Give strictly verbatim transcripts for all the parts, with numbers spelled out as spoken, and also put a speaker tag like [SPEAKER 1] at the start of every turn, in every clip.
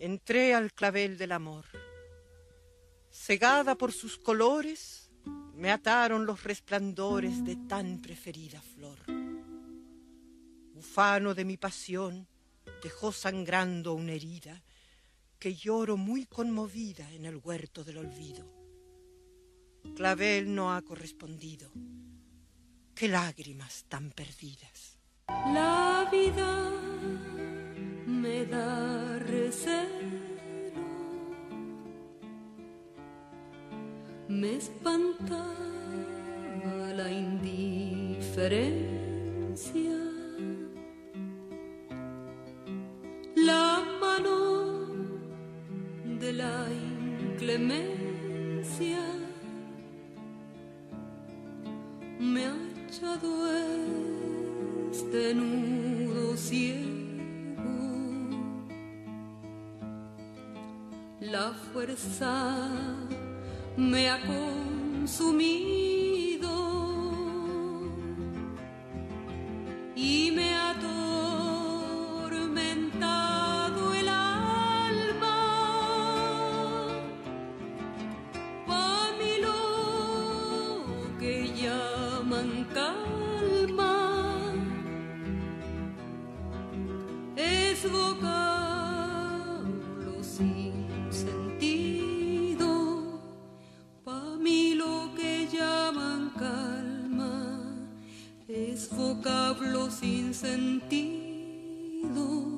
[SPEAKER 1] Entré al clavel del amor. Cegada por sus colores, me ataron los resplandores de tan preferida flor. Ufano de mi pasión, dejó sangrando una herida que lloro muy conmovida en el huerto del olvido. Clavel no ha correspondido. Qué lágrimas tan perdidas.
[SPEAKER 2] La vida me da recelo, me espanta la indiferencia, la mano de la inclemencia me ha echado este nudo ciego. La fuerza me ha consumido y me ha atormentado el alma. Pa' mí lo que llaman calma es vocablo sin sentido. Pa' mí lo que llaman calma es vocablo sin sentido.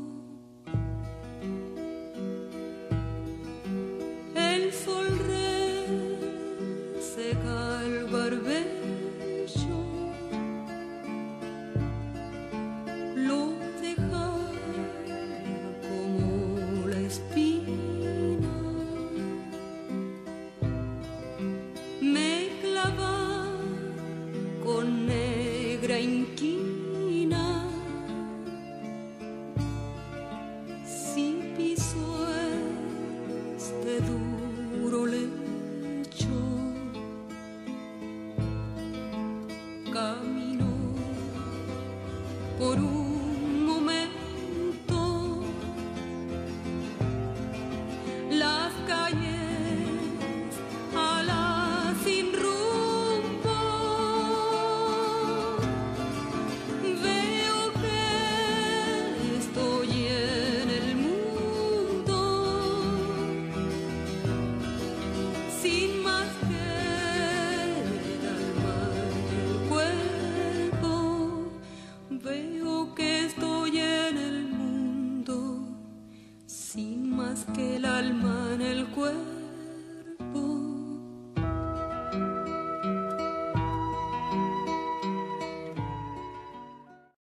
[SPEAKER 2] El sol reseca el barbecho, lo deja como la espina, me clava con negra inquina. Si piso este duro lecho, camino por un momento las calles a la sin rumbo. Veo que estoy en el mundo sin más que el alma y el cuerpo. Veo que estoy en el mundo sin más que el alma en el cuerpo.